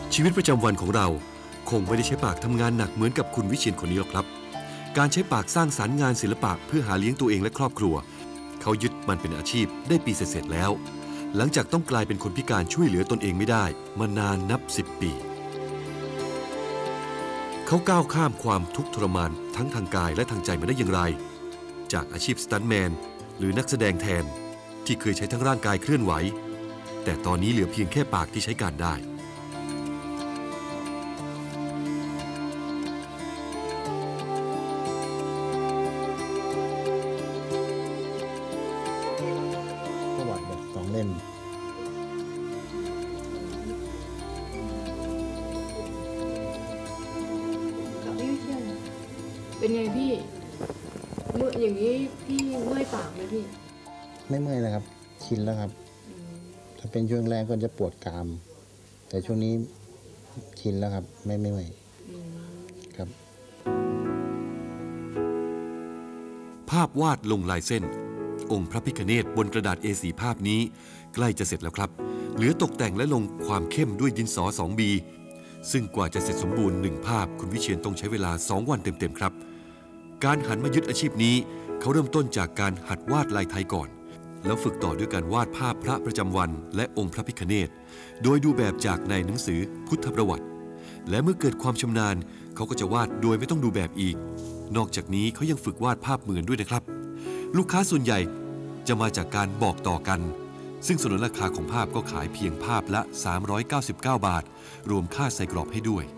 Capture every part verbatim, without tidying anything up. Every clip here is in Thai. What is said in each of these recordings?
ชีวิตประจำวันของเราคงไม่ได้ใช้ปากทำงานหนักเหมือนกับคุณวิเชียรคนนี้หรอกครับการใช้ปากสร้างสรรค์งานศิลปะเพื่อหาเลี้ยงตัวเองและครอบครัวเขายึดมันเป็นอาชีพได้ปีเสร็จแล้วหลังจากต้องกลายเป็นคนพิการช่วยเหลือตนเองไม่ได้มานานนับสิบปีเขาก้าวข้ามความทุกข์ทรมานทั้งทางกายและทางใจมาได้อย่างไรจากอาชีพสตันท์แมนหรือนักแสดงแทนที่เคยใช้ทั้งร่างกายเคลื่อนไหวแต่ตอนนี้เหลือเพียงแค่ปากที่ใช้การได้ประวัติแบบสองเล่มเป็นไงพี่เมื่ออย่างนี้พี่เมื่อยปากไหมพี่ไม่เมื่อยนะครับชินแล้วครับถ้าเป็นช่วงแรกก็จะปวดกรามแต่ช่วงนี้ชินแล้วครับไม่ไม่เมื่อยครับภาพวาดลงลายเส้นองค์พระพิฆเนศบนกระดาษ เอ โฟร์ ภาพนี้ใกล้จะเสร็จแล้วครับเหลือตกแต่งและลงความเข้มด้วยดินสอ สอง บี ซึ่งกว่าจะเสร็จสมบูรณ์หนึ่งภาพคุณวิเชียรต้องใช้เวลาสองวันเต็มๆครับการหันมายึดอาชีพนี้เขาเริ่มต้นจากการหัดวาดลายไทยก่อนแล้วฝึกต่อด้วยการวาดภาพพระประจำวันและองค์พระพิฆเนศโดยดูแบบจากในหนังสือพุทธประวัติและเมื่อเกิดความชำนาญเขาก็จะวาดโดยไม่ต้องดูแบบอีกนอกจากนี้เขายังฝึกวาดภาพเหมือนด้วยนะครับลูกค้าส่วนใหญ่จะมาจากการบอกต่อกันซึ่งสนนราคาของภาพก็ขายเพียงภาพละสามร้อยเก้าสิบเก้าบาทรวมค่าใส่กรอบให้ด้วย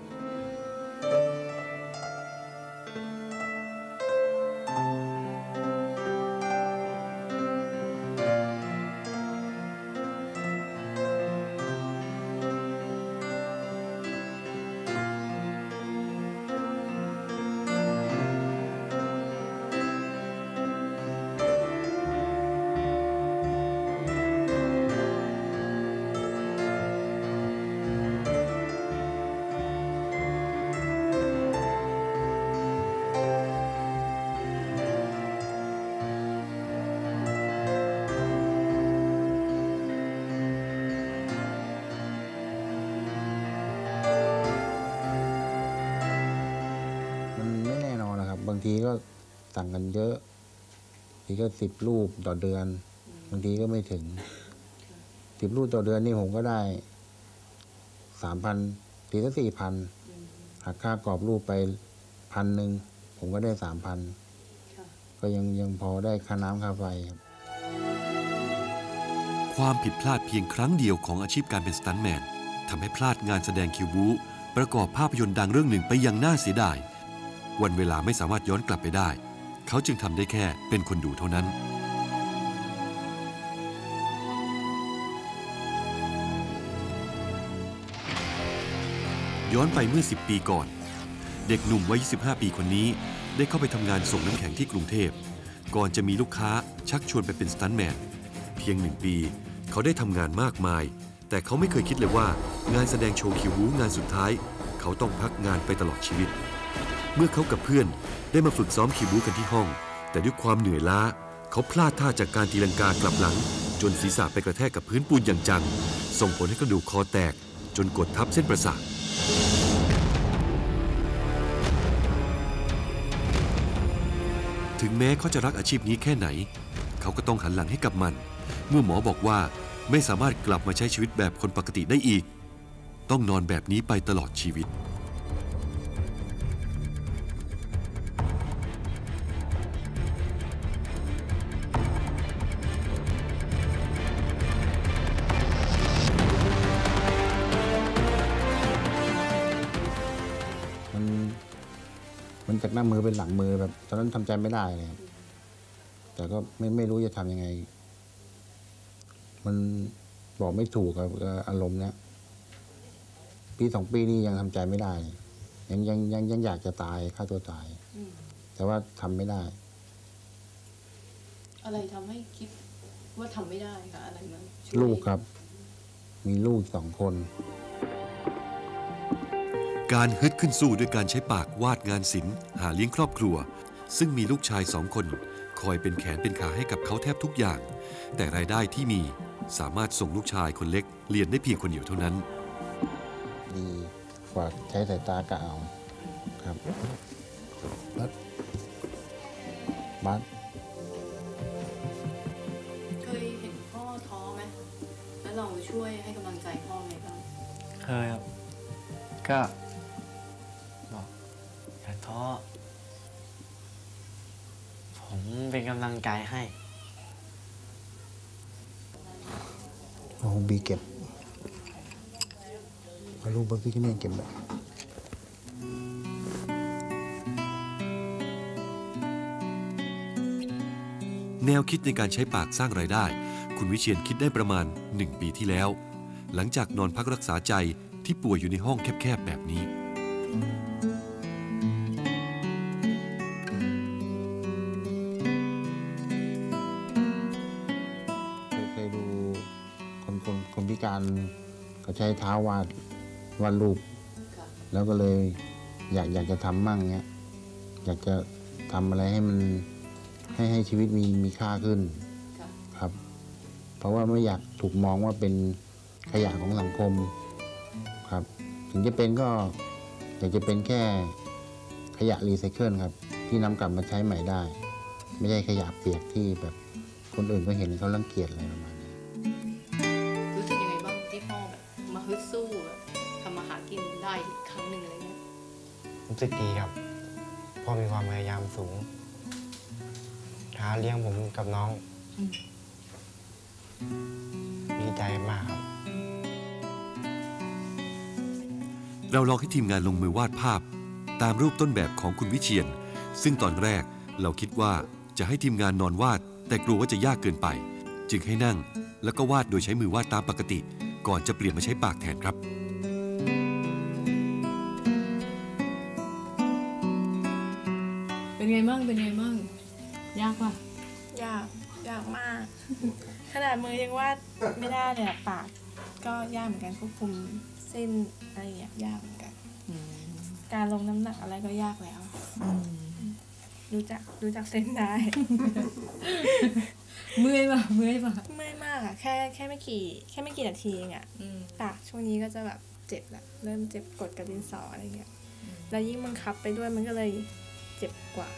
บางทีก็สั่งกันเยอะทีก็สิบรูปต่อเดือนบางทีก็ไม่ถึงสิบรูปต่อเดือนนี่ผมก็ได้สามพันทีก็สี่พันหักค่ากรอบรูปไปพันหนึ่งผมก็ได้สามพันก็ยังยังพอได้ค่าน้ำค่าไฟครับความผิดพลาดเพียงครั้งเดียวของอาชีพการเป็นสตันท์แมนทำให้พลาดงานแสดงคิวบูประกอบภาพยนตร์ดังเรื่องหนึ่งไปอย่างน่าเสียดายวันเวลาไม่สามารถย้อนกลับไปได้เขาจึงทำได้แค่เป็นคนดูเท่านั้นย้อนไปเมื่อสิบปีก่อนเด็กหนุ่มวัยยี่สิบห้าปีคนนี้ได้เข้าไปทำงานส่งน้ำแข็งที่กรุงเทพก่อนจะมีลูกค้าชักชวนไปเป็นสตันท์แมนเพียงหนึ่งปีเขาได้ทำงานมากมายแต่เขาไม่เคยคิดเลยว่างานแสดงโชว์คิวบูงานสุดท้ายเขาต้องพักงานไปตลอดชีวิตเมื่อเขากับเพื่อนได้มาฝึกซ้อมคิวบูกันที่ห้องแต่ด้วยความเหนื่อยล้าเขาพลาดท่าจากการตีลังกากลับหลังจนศีรษะไปกระแทกกับพื้นปูนอย่างจังส่งผลให้กระดูกคอแตกจนกดทับเส้นประสาทถึงแม้เขาจะรักอาชีพนี้แค่ไหนเขาก็ต้องหันหลังให้กับมันเมื่อหมอบอกว่าไม่สามารถกลับมาใช้ชีวิตแบบคนปกติได้อีกต้องนอนแบบนี้ไปตลอดชีวิตมันจากหน้ามือเป็นหลังมือแบบตอนนั้นทำใจไม่ได้เลยครับแต่ก็ไม่ไม่รู้จะทำยังไงมันบอกไม่ถูกกับอารมณ์เนี้ยปีสองปีนี้ยังทำใจไม่ได้ยังยังยังยังอยากจะตายฆ่าตัวตายแต่ว่าทำไม่ได้อะไรทำให้คิดว่าทำไม่ได้คะอะไรมันลูกครับมีลูกสองคนการฮึดขึ้นสู้ด้วยการใช้ปากวาดงานศิลป์หาเลี้ยงครอบครัวซึ่งมีลูกชายสองคนคอยเป็นแขนเป็นขาให้กับเขาแทบทุกอย่างแต่รายได้ที่มีสามารถส่งลูกชายคนเล็กเรียนได้เพียงคนเดียวเท่านั้นดีกว่าใช้สายตากะเอาครับบัสบัสเคยเห็นพ่อท้อไหมแล้วเราช่วยให้กำลังใจพ่อไงบ้างเคยครับก็บอกอย่าท้อผมเป็นกำลังใจให้เอาบีเก็บเอาลูกพระพิฆเนศเก็บไว้แนวคิดในการใช้ปากสร้างรายได้คุณวิเชียรคิดได้ประมาณหนึ่งปีที่แล้วหลังจากนอนพักรักษาใจที่ป่วยอยู่ในห้องแคบๆแบบนี้เคยดูคนคนคนพิการเขาใช้เท้าวาดวาดรูปแล้วก็เลยอยากอยากจะทำมั่งเนี้ยอยากจะทำอะไรให้มันให้ให้ชีวิตมีมีค่าขึ้นครับเพราะว่าไม่อยากถูกมองว่าเป็นขยะของสังคมครับถึงจะเป็นก็อยากจะเป็นแค่ขยะรีไซเคิลครับที่นำกลับมาใช้ใหม่ได้ไม่ใช่ขยะเปียกที่แบบคนอื่นก็เห็นเขารังเกียจอะไรประมาณนี้รู้สึกยังไงบ้างที่พ่อแบบมาฮึดสู้แบบทำมาหากินได้อีกครั้งหนึ่งอะไรเงี้ยรู้สึกดีครับพ่อมีความพยายามสูงหาเลี้ยงผมกับน้องดีใจมากครับเราลองให้ทีมงานลงมือวาดภาพตามรูปต้นแบบของคุณวิเชียรซึ่งตอนแรกเราคิดว่าจะให้ทีมงานนอนวาดแต่กลัวว่าจะยากเกินไปจึงให้นั่งแล้วก็วาดโดยใช้มือวาดตามปกติก่อนจะเปลี่ยนมาใช้ปากแทนครับเป็นไงบ้างเป็นไงบ้างยากป่ะยากยากมาก ขนาดมือยังวาดไม่ได้เลยอะปากก็ยากเหมือนกันควบคุมเส้นอะไรอย่างเงี้ยยากเหมือนกันการลงน้ำหนักอะไรก็ยากแล้วรู้จักรู้จักเส้นได้เมื่อยป่ะเมื่อยป่ะเมื่อยมากอะแค่แค่ไม่กี่แค่ไม่กี่นาทีเองอะปากช่วงนี้ก็จะแบบเจ็บละเริ่มเจ็บกดกับดินสออะไรเงี้ยแล้วยิ่งบังคับไปด้วยมันก็เลยเจ็บกว่า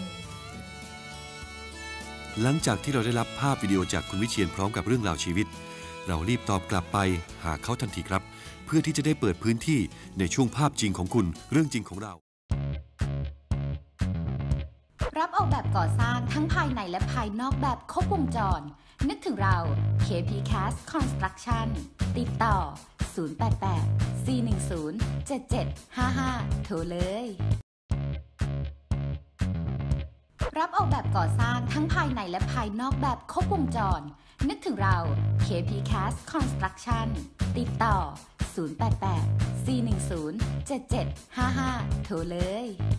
หลังจากที่เราได้รับภาพวิดีโอจากคุณวิเชียรพร้อมกับเรื่องราวชีวิตเรารีบตอบกลับไปหาเขาทันทีครับเพื่อที่จะได้เปิดพื้นที่ในช่วงภาพจริงของคุณเรื่องจริงของเรารับออกแบบก่อสร้างทั้งภายในและภายนอกแบบครบวงจรนึกถึงเรา เค พี แคส Construction ติดต่อศูนย์ แปด แปด สี่ หนึ่ง ศูนย์ เจ็ด เจ็ด ห้า ห้าโทรเลยรับออกแบบก่อสร้างทั้งภายในและภายนอกแบบครบวงจรนึกถึงเรา เค พี แคส Construction ติดต่อศูนย์ แปด แปด สี่ หนึ่ง ศูนย์ เจ็ด เจ็ด ห้า ห้าโทรเลย